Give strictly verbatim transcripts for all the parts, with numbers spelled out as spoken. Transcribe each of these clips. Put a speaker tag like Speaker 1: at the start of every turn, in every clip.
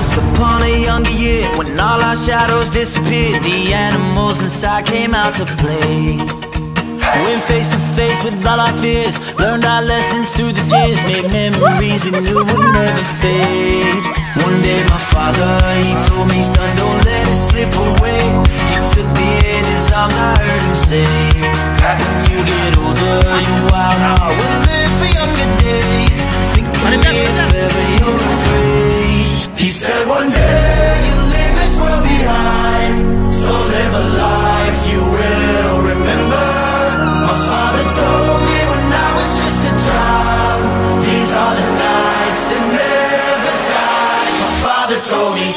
Speaker 1: Once upon a younger year, when all our shadows disappeared, the animals inside came out to play. Went face to face with all our fears, learned our lessons through the tears, made memories we knew would never fade. One day my father, he told me, son, don't let it slip away. He took me in his arms, I heard him say, when you get older, your wild heart will live for younger days. Think of me if ever you're afraid. He said one day you'll leave this world behind, so live a life you will remember. My father told me when I was just a child, these are the nights that never die. My father told me.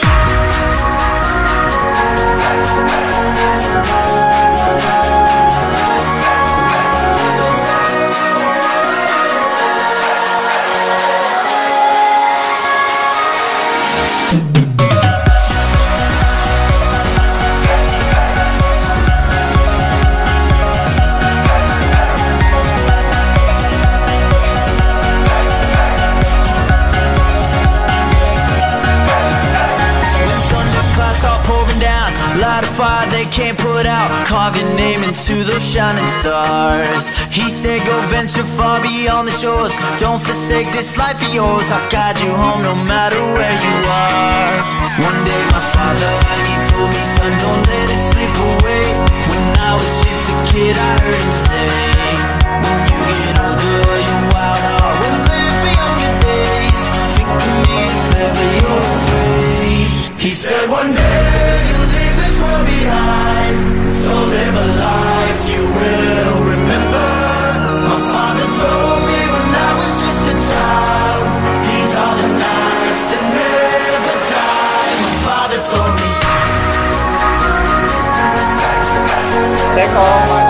Speaker 1: Light a fire they can't put out, carve your name into those shining stars. He said go venture far beyond the shores, don't forsake this life of yours. I'll guide you home no matter where you are. One day my father, he told me, son, don't let it slip away. When I was just a kid I heard him say, when you get older your wild heart will live for younger days. Think of me if ever you're afraid. He said one day you'll leave this world behind, so live a life you will remember. My father told me when I was just a child, these are the nights that never die. My father told me.